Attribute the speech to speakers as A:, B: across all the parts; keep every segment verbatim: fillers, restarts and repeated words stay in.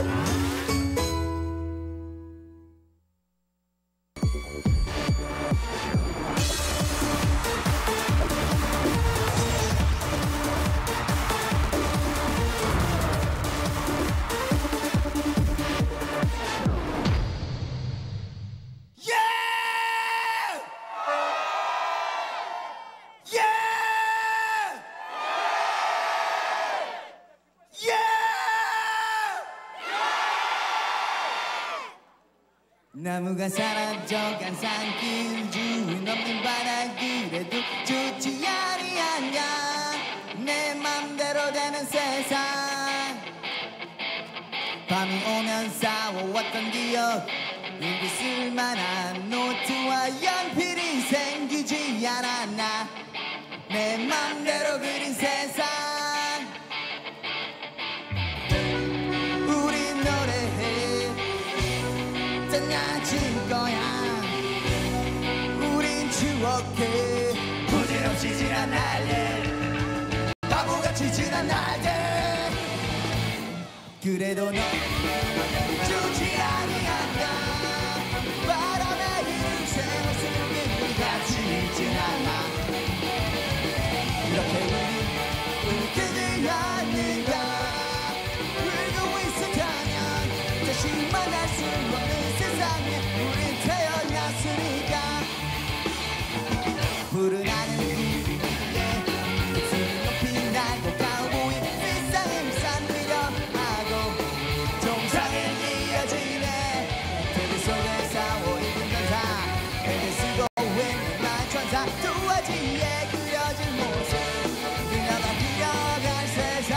A: 나무가 사라져간 산길 주인 없는 바다 그래도 좋지 아니하냐 내 맘대로 되는 세상 밤이 오면 싸워왔던 기억 읽을 쓸만한 노트와 연필이 생기지 않았나 내 맘대로 그린 세상 우린 노래해 떠나질 거야 우린 추억해 부질없이 지난 날들 바보같이 지난 날들 그래도 너 좋지 아니한다 바람에 인생을 숨긴 같이 있진 않아 이렇게 우리 그들 아닌가 울고 있었다면 다시 만날 수 없는 세상에 우린 태어났으니까 푸른 하늘 위에 목소리 높이 날고 가오보이 세상을 산으려 하고 정상에 이어지네 테레 속에 싸워 있는 전사 베개 쓰고 있는 날 천사 도화지에 그려진 모습 그녀가 그려갈 세상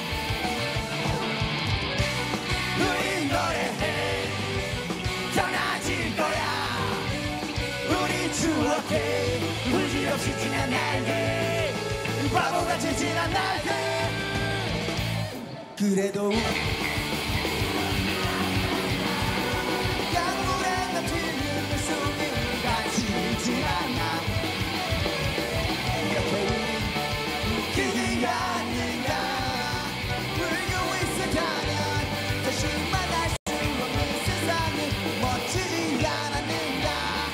A: 우린 노래해 떠나질 거야 우리 추억해 부질없이 지난 날들 바보같이 지난 날들 그래도 강물에 넘치는 물속에 같이 있진 않아 이렇게 우리 그게 아닌가 울고 있었다면 다시 만날 수 없는 세상이 멋지지 않았는가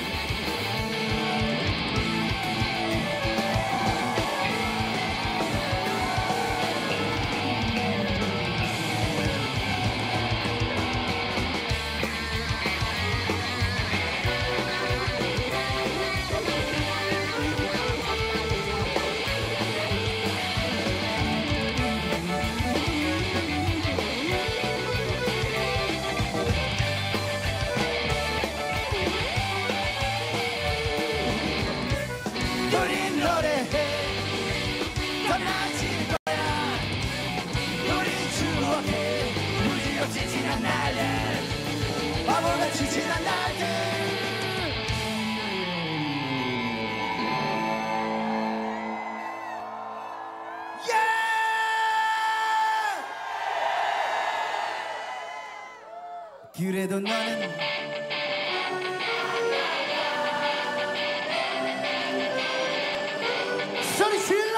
A: 우린 노래해 떠나질 거야 우리 추억해 부질없이 지난 날들 바보같이 지난 날들 그래도 너는 소리 질러!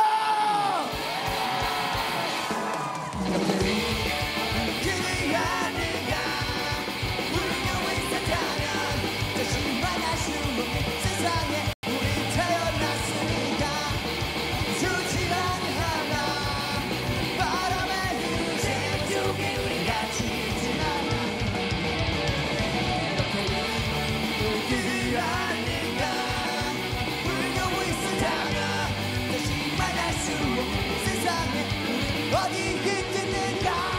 A: 그대 아닌가 울고 있었다면 다시 만날 수 없는 세상에 우리 태어났으니까 좋지 않아 바람에 휘날리는 쪽에 우리 같이 있진 않아 이렇게 그대 아닌가 울고 있었다면 다시 만날 수 없는 세상에 우리 어디 있겠는가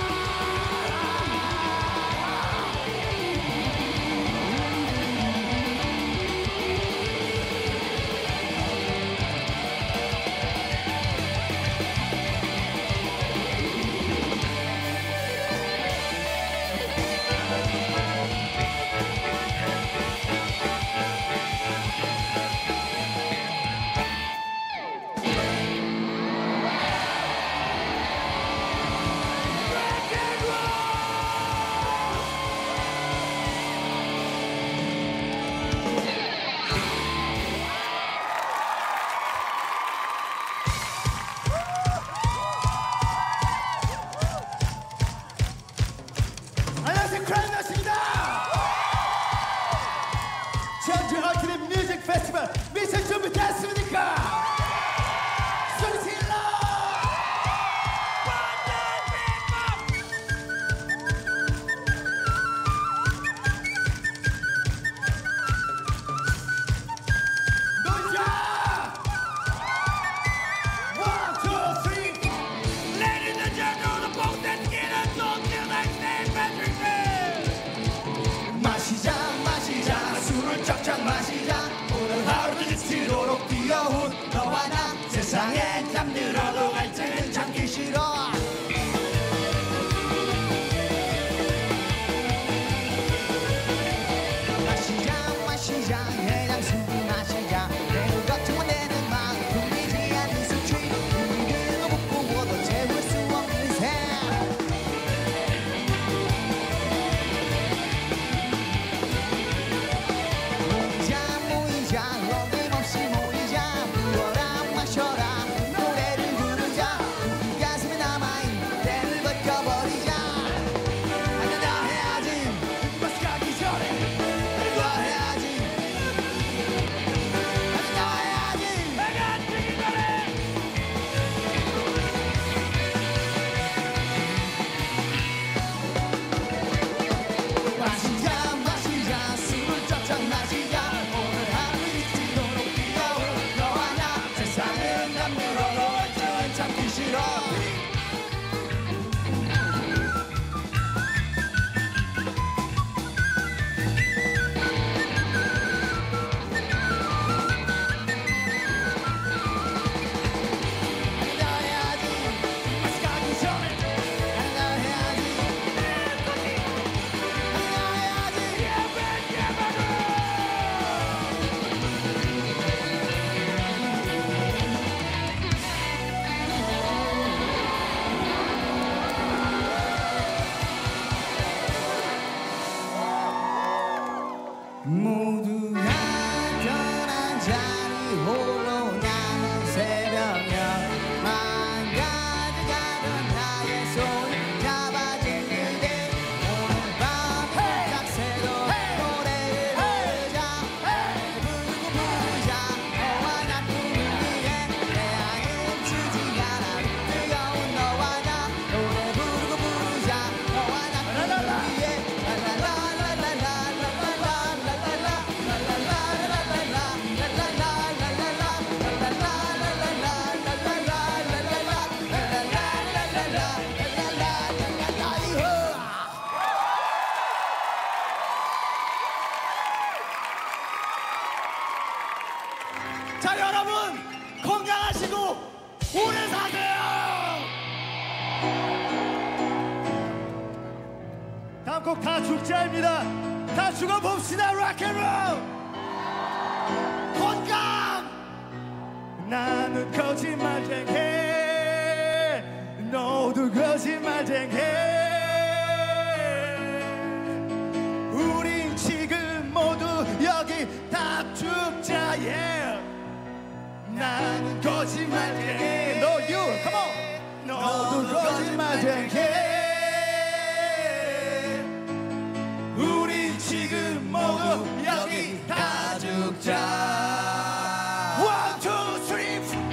A: 잠들어도 갈증은 참기 싫어. 마시자 마시자 그냥 술 마시자. 내가 걱정만 되는 마음 풀리지 않는 수치. 우리는 못 보고도 채울 수 없는 새. 모이자 모이자 어김없이 모이자. 부어라 마셔라 노래를 부르자. 가슴에 남아있는 때를 벗겨버리자. 한잔 더 해야지 버스 가기 전에. 한잔 더 해야지 한잔 더 해야지 내가 뛰기 전에. 마시자 마시자 술을 쫙쫙 마시자. 오늘 하루 잊도록 뛰어올 너와 나. 세상은 남들어도 얼짱을 참기 싫어. 한잔 더 해야지 버스 가기 전에. 한잔 더 해야지 한잔 더 해야지. 모두가 떠난 자리 홀로 나는 새벽녘만 가져가던 나의 손 잡아준 그대. 오늘 밤 딱새도 노래를 부르자. 부르고 부르자 너와 나 꿈을 위해. 내 안은 지지 않아 뜨거운 너와 나. 노래 부르고 부르자 너와 나 꿈을 위해. 자 여러분 건강하시고 오래 사세요.
B: 다음 곡 다 죽자입니다. 다 죽어봅시다. 락앤롤 건강. 나는 거짓말쟁이 너도 거짓말쟁이. 우린 지금 모두 여기 다 죽자. yeah. 나는 거짓말쟁이 No you come on. 너도 거짓말쟁이. 우리 지금 모두 여기 다 죽자. One two three four.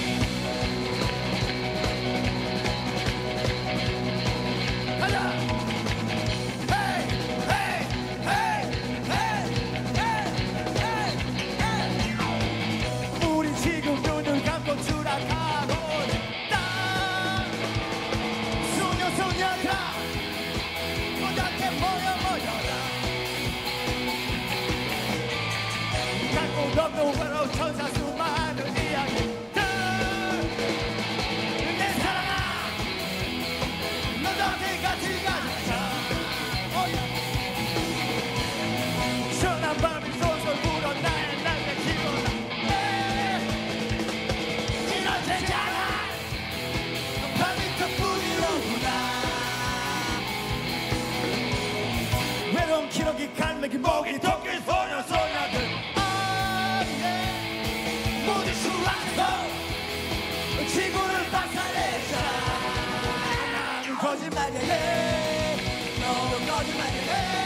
B: 가자. Hey hey hey hey hey hey hey. 우리 지금 눈을 감고 추락하고 있다. 소녀 소녀가 너한테 모여 모여라. 갖고 넘는 외로운 천사 수많은 이야기들. 내 사랑아 너도 어디 같이 가자. 시원한 밤이 솔솔 불어 나의 날개 기분. 이런 세잖아 밤이 끝뿐이로구나. 외로운 기러기 갈매기 모기 토끼 소녀 소녀들. 아, 예. 모두 수락해서 지구를 박살내자. 나는 거짓말이야. 너도 거짓말이야.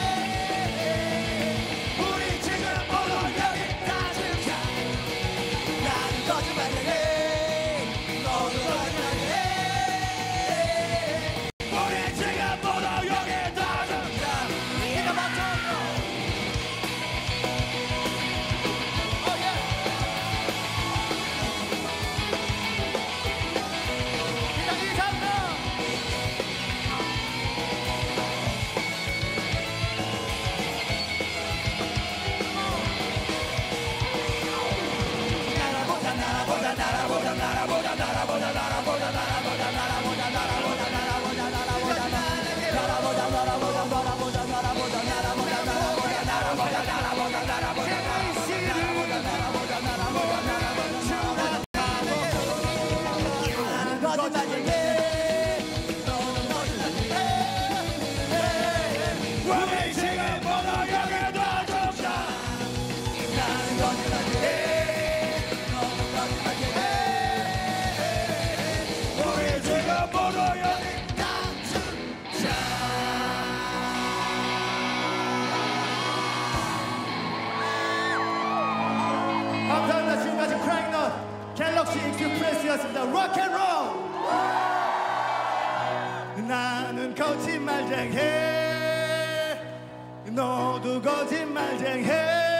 B: 우리 지금 모두 여기 다 죽자. 나는 거짓말이야. 너도 거짓말이야. 우리 지금 모두 여기 다 죽자. 네가 맞춰. Oh yeah. 기다리 잡나. 나는 거짓말쟁이 너도 거짓말쟁이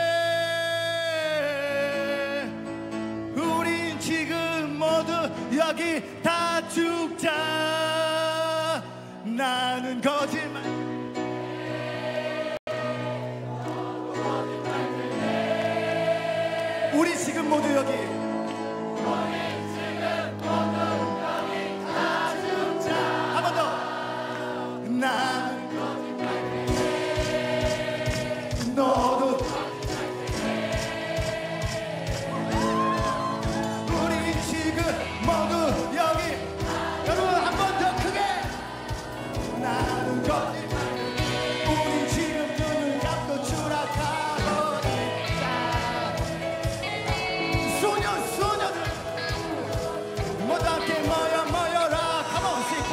B: 우린 지금 모두 여기 다 죽자 나는 거짓말 우리 지금 모두 여기 난 너도 우리 지금 모두 여기 여러분 한 번 더 크게 나는 거짓말 우리 지금 눈을 감고 추락하고 있다 소녀 소녀들 모두 함께 모여 모여라 Come on sing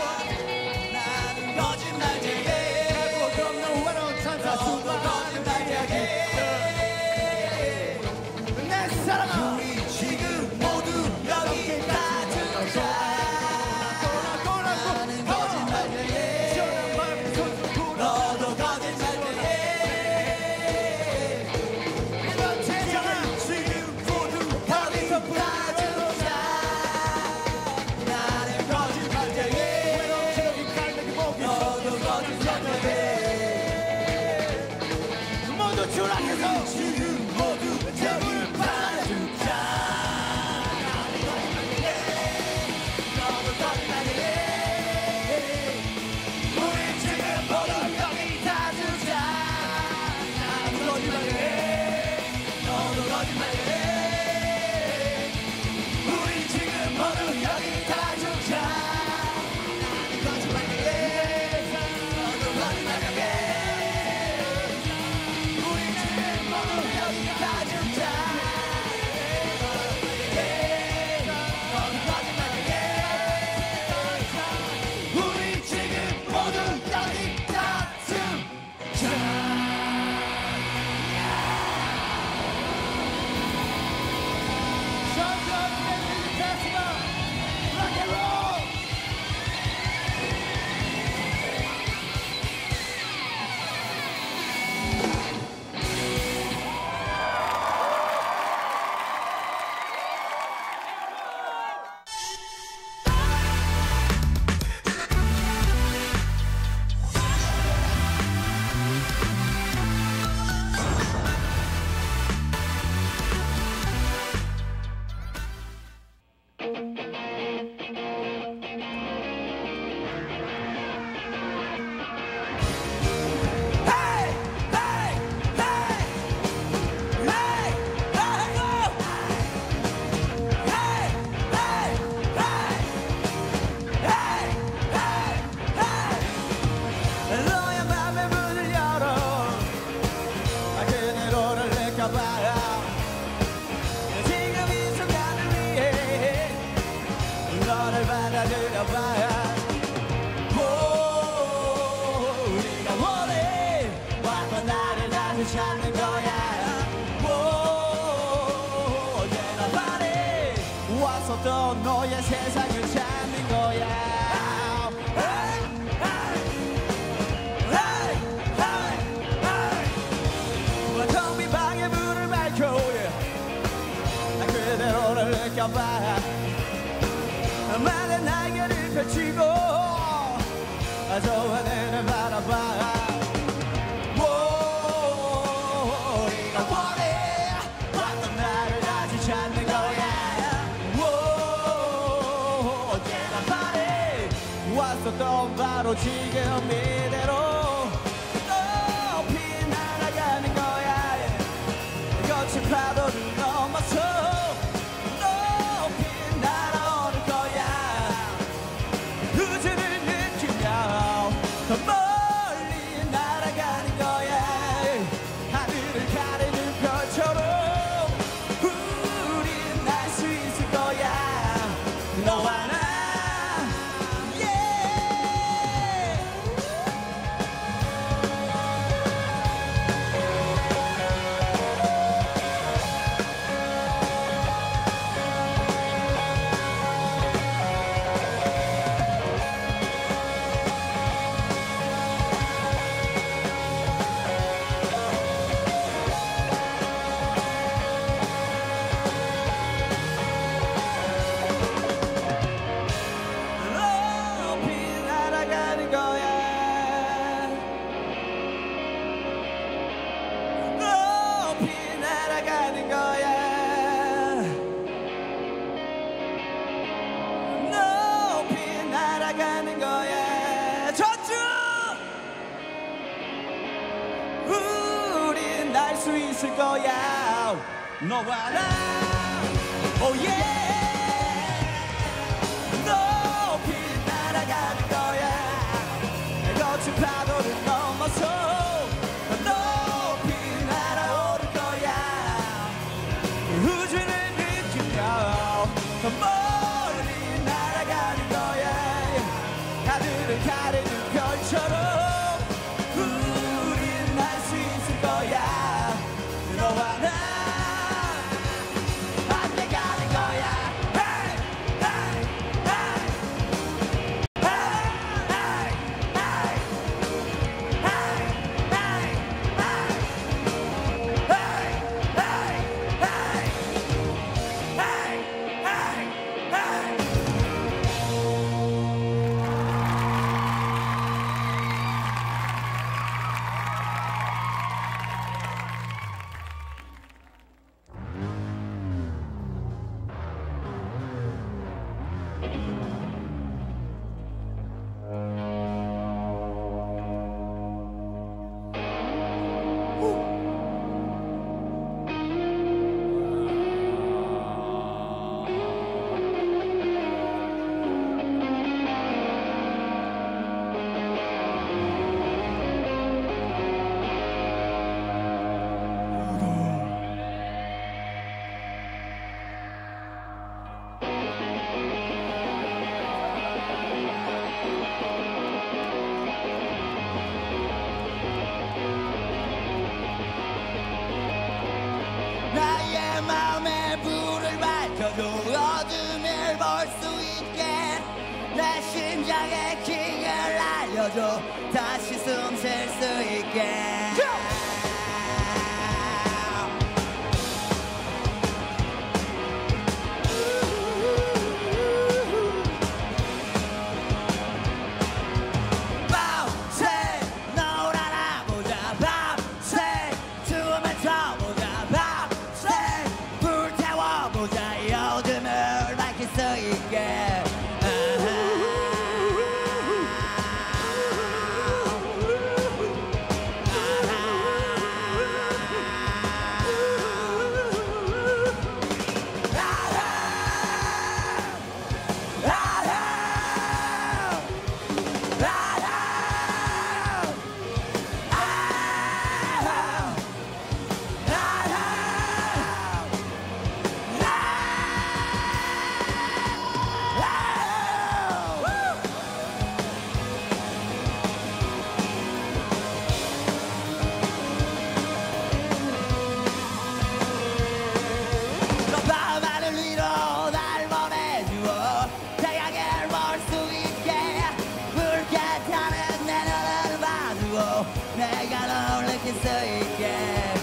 A: 우리 지금 모두 여기 다 죽자 나는 거짓말쟁이 너도 거짓말쟁이 이런 세상은 지금 모두 여기서 다 죽자 나는 거짓말쟁이 너도 거짓말쟁이
B: 모두 추락해서
A: 지금 모두 저물 찾는 거야 언제나 바래 와서 또 너의 세상을 찾는 거야 텅빈 방에 불을 밝혀 나 그대로를 느껴봐 많은 날개를 펼치고 저 하늘을 바라봐 찾는 거야 언제나 바래 왔었던 바로 지금 이대로 높이 날아가는 거야 거친 파도를 넘어서 높이 날아오는 거야 우주를 느끼며 더 멀리 날아가는 거야 하늘을 가리는 별처럼 너와 나 저주 우린 날 수 있을 거야 너와 나 oh yeah 높이 날아가는 거야 거친 파도를 넘어서 높이 날아오를 거야 우주를 느끼며 더 멀리 날아가는 거야 하늘을 가르는 별처럼 우린 날 수 있을 거야 너와 나 달려가는 거야 hey, hey, hey. Hey, hey, hey. Hey, hey, hey. Hey, hey, hey. Hey, hey, hey. 나의 마음에 불을 밝혀줘 어둠을 볼 수 있게 내 심장의 킥을 알려줘 다시 숨 쉴 수 있게 밤새 놀아나 보자 밤새 춤을 춰보자 밤새 불태워보자 이 어둠을 밝힐 수 있게 밤하늘 위로 날 보내주어 태양을 볼 수 있게 붉게 타는 내 눈을 봐주어 내가 널 느낄 수 있게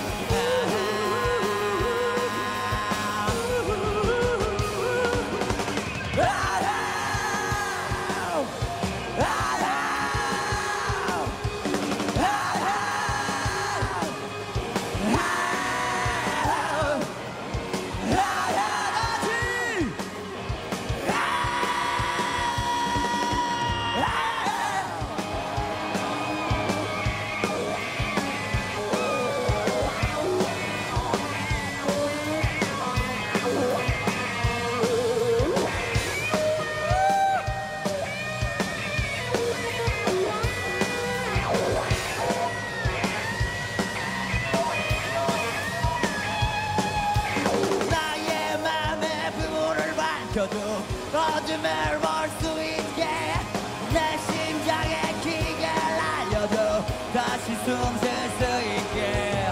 A: 나의 맘에 불을 밝혀줘 어둠을 볼 수 있게 내 심장의 킥을 알려줘 다시 숨 쉴 수 있게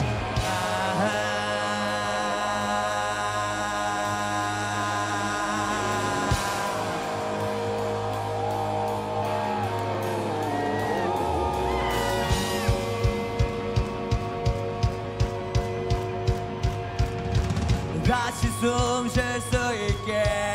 A: 다시 숨 쉴 수 있게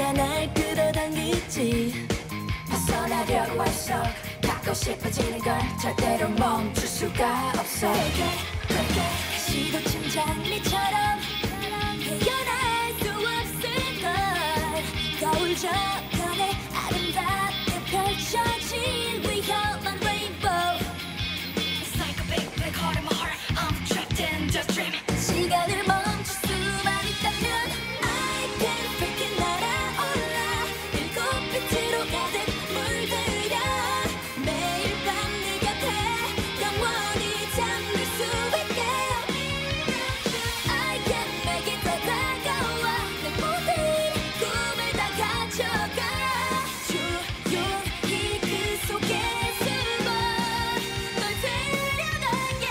C: 누가 날 끌어당기지 벗어나려고 했어 갖고 싶어지는 걸 절대로 멈출 수가 없어 시도 침착리처럼 헤어날 수 없을걸 거울 저편에 아름답게 펼쳐진 위험한 레인보우 It's like a big black hole in my heart I'm trapped in the dream 시간을 멈출 수만 있다면 I can freaking 날아올라 일곱 빛으로 가득 물들여 매일 밤 네 곁에 영원히 잠들 수 있게 I can make it 더 다가와 내 모든 꿈을 다 가져가 조용히 그 속에 숨어 널 데려갈게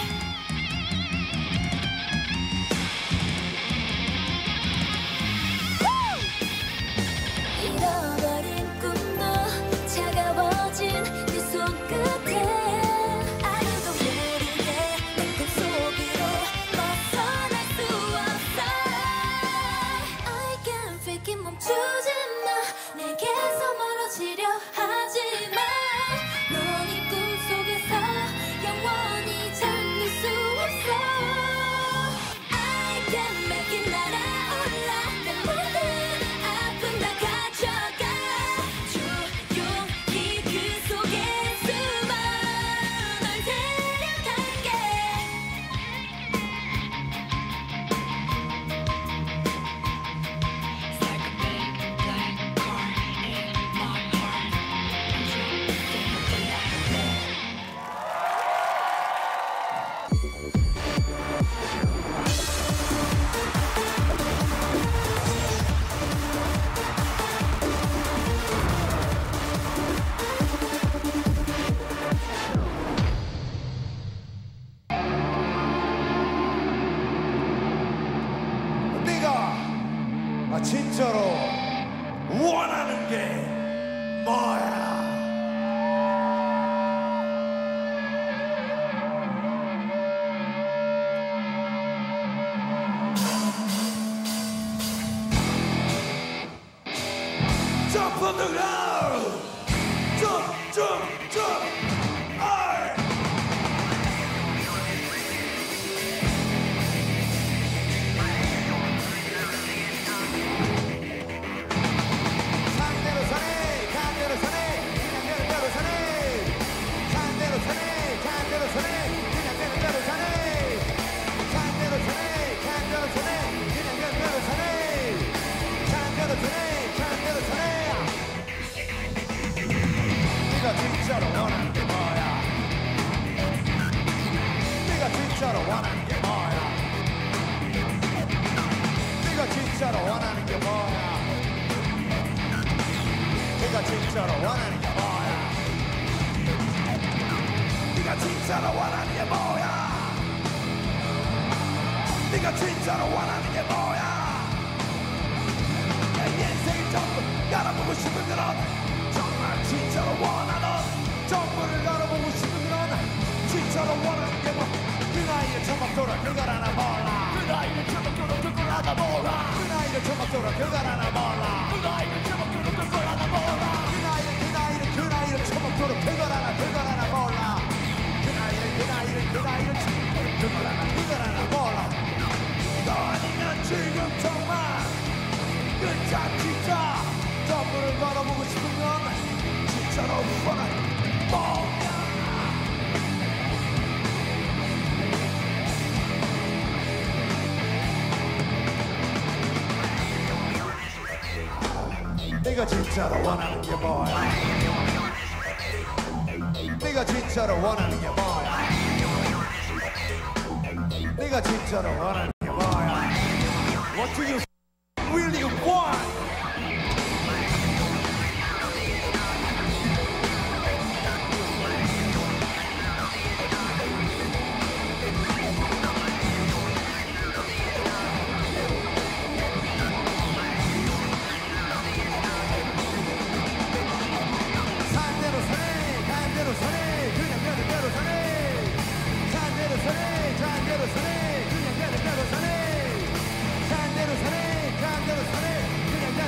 C: 잃어버린 꿈도 차가워진 네 손끝에 아무도 모르게 내 꿈속으로 벗어날 수 없어 I can't fake it 멈추지 마 내게서 멀어지려 하지 마 넌 이 꿈속에서 영원히 잠들 수 없어 I can make it 날아올라 내 모든 아픔 다 가져가 조용히 그 속에 숨어 널 데려갈게 It's like a big black car in my heart I'm trapped in the night
B: 네가 아, 진짜로 원하는 게 뭐야? Jump on the ground! Jump, jump, jump! 아이! 산대로 사네, 간대로 사네, 그냥 되는 대로 사네. 산대로 사네, 간대로 사네, 그냥 되는 대로 사네. 산대로 사네, 간대로 사네, 그냥 되는 대로 사네. 산대로 사네, 간대로 사네. 네가 진짜로 원하는 게 뭐야? 네가 진짜로 원하는 게 뭐야? 네가 진짜로 원하는 게 뭐야? 네가 진짜로 원하는 게 뭐야? 네가 진짜로 원하는 게 뭐야? 네가 진짜로 원하는 게 뭐야? 내 인생을 전부 열어보고 싶은 그런 정말 진짜로 원하던 전부를 열어보고 싶은 그런 진짜로 원하는 게 뭐? 그 나이에 처먹도록 그걸 하나 몰라 그 나이에 처먹도록 그걸 하나 몰라 그 나이에 처먹도록 그걸 하나 몰라 그 나이에 처먹도록 그걸 하나 몰라 그 나이에 그 나이에 그 나이에 처먹도록 그걸 하나 그걸 하나 몰라 그 나이에 그 나이에 그 나이에 처먹도록 그걸 하나 그걸 하나 몰라 너 아니면 지금 정말 진짜 진짜 전부를 걸어보고 싶은 건 진짜로 원하는 뭐야? 네가 진짜로 원하는 게 뭐야? 네가 진짜로 원하는 게 뭐야? 네가 진짜로 원하는 게 뭐야? What do you really want? 산대로 사네, 그냥 되는 대로 사네. 산대로 사네, 간대로 사네, 그냥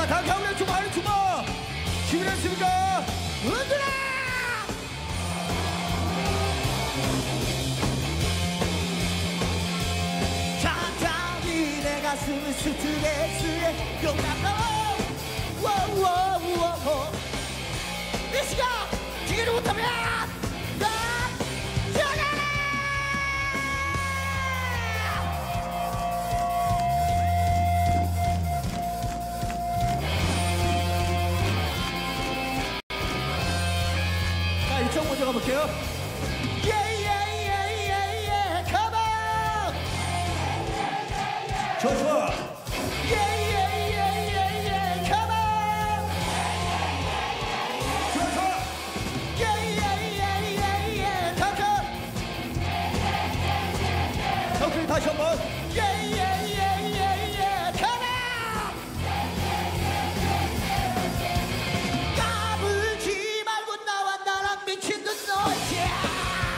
B: 자, 다 가운데 주먹, 하는 주먹. 준비됐습니까? 흔들어!
A: 천천히 내 가슴을 스트레 스에 용납하고 워워워워 이 시간 지기를 못하면 난 죽어라.
B: 자, 이쪽 먼저 가볼게요.
A: 예예예예예 come on
B: 좋아, 좋아.
A: 예예예예예 come on
B: 좋아, 좋아.
A: 예예예예예 come on
B: 자, 오케이, 다시 한 번.
A: 예예예예예 come on 까불지 말고 나와 나랑 미친 듯 놀자.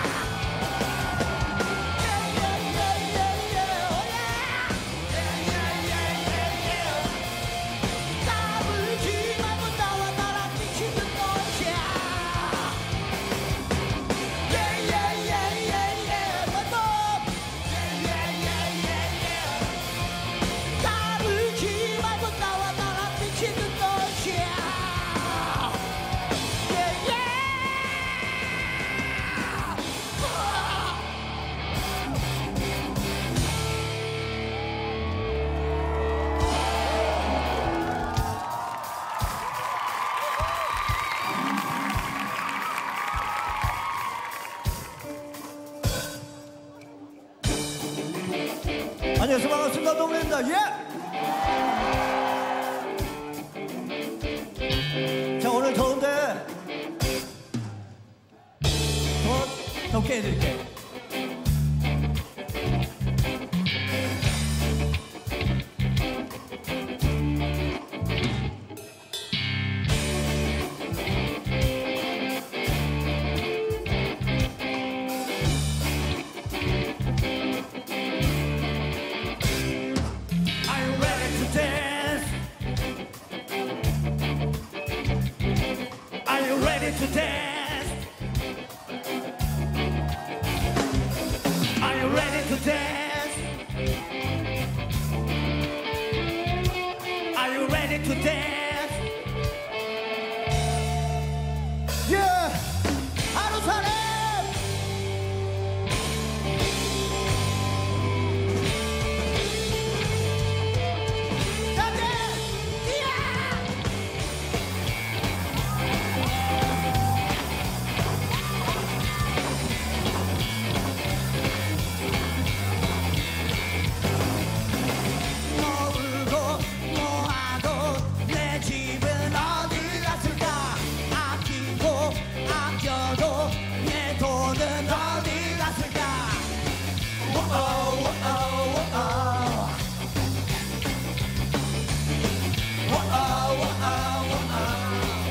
A: 까불지 말고 나와 나랑 미친 듯 놀자. 예예예예예 너도 까불지 말고 나와 나랑 미친 듯 놀자. 예예
B: 안녕하세요, 반갑습니다. 동네입니다. 예! 자, 오늘 더운데 더 덥게 해드릴게요. Are you ready to dance? Are you ready to dance? Are you ready to dance? Are you ready to dance?
A: 예 하루 사람 다들 이야 뭐 울고 뭐하고 내 집은 어디 갔을까. 아끼고 아껴도 내 돈은 어디 갔을까. 워어 워어 워어 워어 워어 워어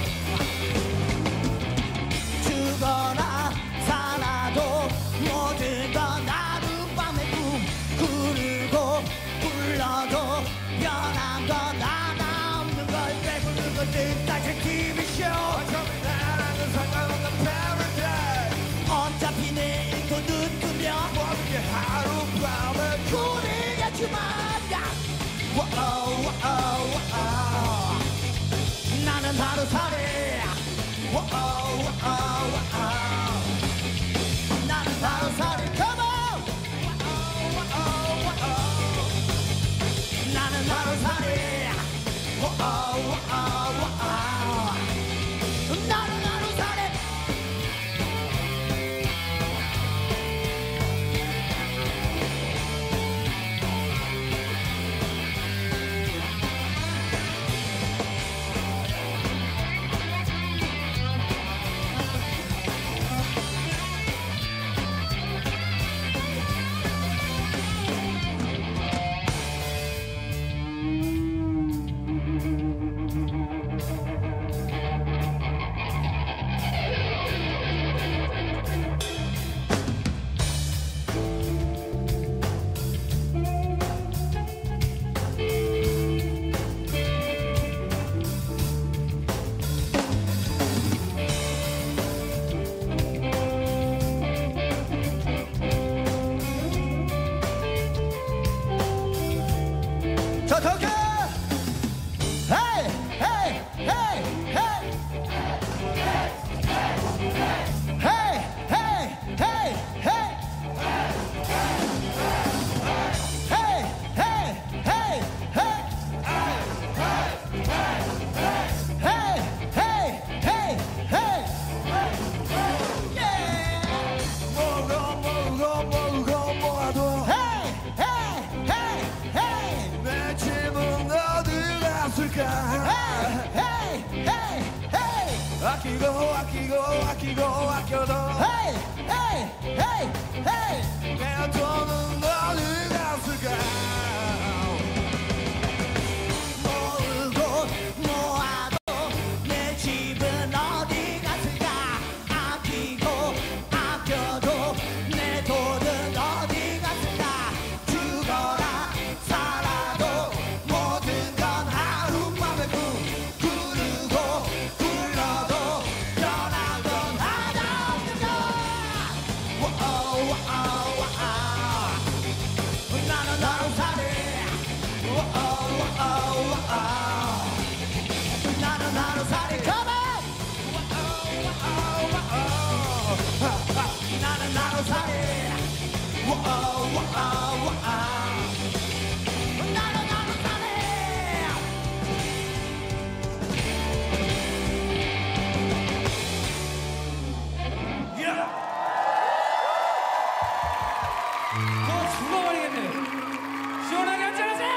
A: 죽어라 살아도 모든 건 하룻밤의 꿈. 구르고 불러도 변한 건 하나 없는 걸 배부른 것들 다시 티비쇼. 어차피 나랑은 상관없는 paradise. 어차피 내일도 늦으면 모르게 하룻밤을 구리겠지만 워어 워어 워어 나는 하루살이 워어 워어 워어 나는 하루살이 come on 워어 워어 나는 하루살이 워어 워어 워어 나는 하루살이
B: 아껴도
A: 헤이 헤이 헤이 헤이
B: 내 돈은 어디 갔을까
A: 모으고 모아도 내 집은 어디 갔을까 아끼고 아껴도 내 돈은 어디 갔을까 죽어라 살아도 모든 건 하룻밤의 꿈 구르고 굴러도 변한 건 하나 없는 것 워어 워어 워어 나는 나로 사네 워어 워어 워어 나는 나로 사네 Come on 나는 나로 사네 워어 워어 워어 나는 나로 사네
D: 너 죽어버리겠네. 시원하게 한잔하자.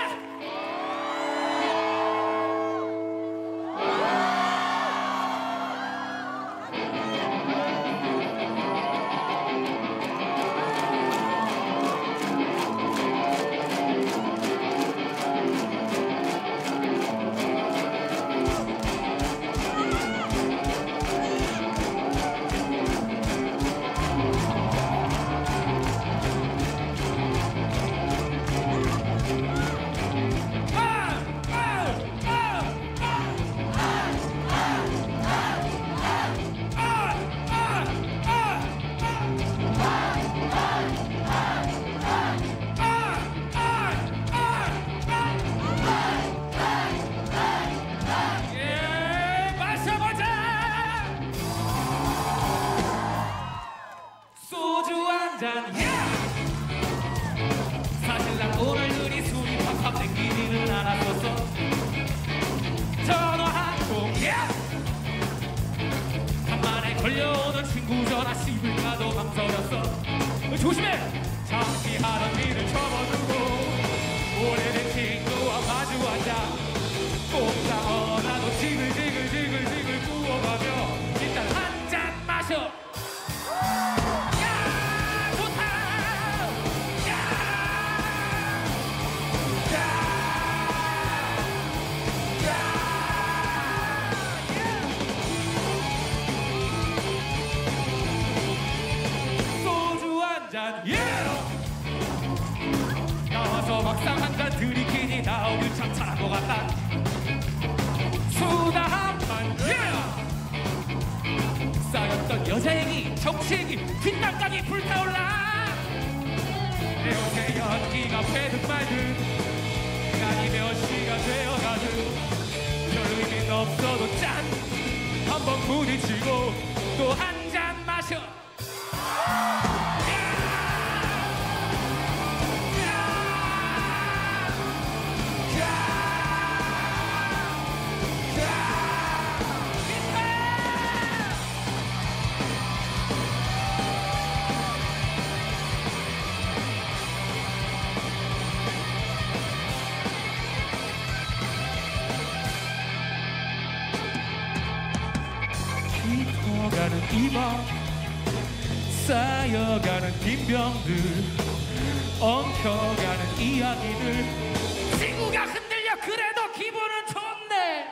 D: 예, 마셔보자. 소주 한 잔. 예. 사실 난 오늘 그리 술이 팍팍 땡기지는 않았었어. 전화 한 통. 예. 간만에 걸려오는 친구 전화 씹을까도 망설였어. 어, 조심해. 잠시 하던 일을 접어두고 오래된 친구와 마주 앉아 꼼짝어라도 지글지글지글지글 구워가며 일단 한 잔 마셔. 야 좋다. 야. 야. 야. 소주 한 잔. 예. 나와서 막상 한 잔 들이키니 나오길 참 잘한 것 같다. 수다 한판 쌓였던 여자 얘기 정치 얘기 뒷담까지 불타올라. 내 옷에 연기가 패든 말든 난이 몇 시가 되어가든 별 의미는 없어도 짠 한번 부딪히고 또 한 잔 마셔. 깊어가는 이밤 쌓여가는 빈병들 엉켜가는 이야기들 친구가 흔들려 그래도 기분은 좋네.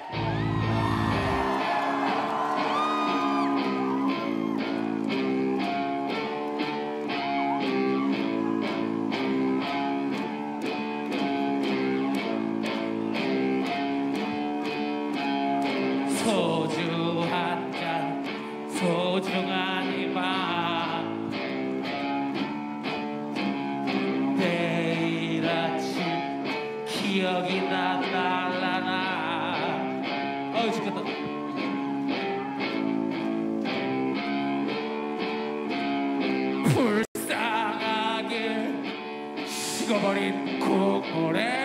D: 소주 한 잔 소중한 이 밤 내일 아침 기억이 나날라나. 어우 죽겠다. 불쌍하게 식어버린 국물에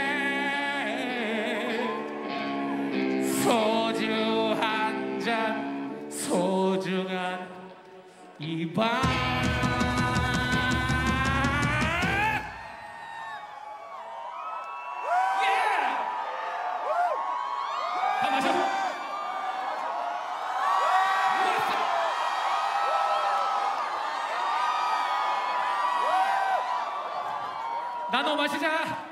D: 소주 한 잔 소중한 이 밤. 다 마셔. 나눠 마시자.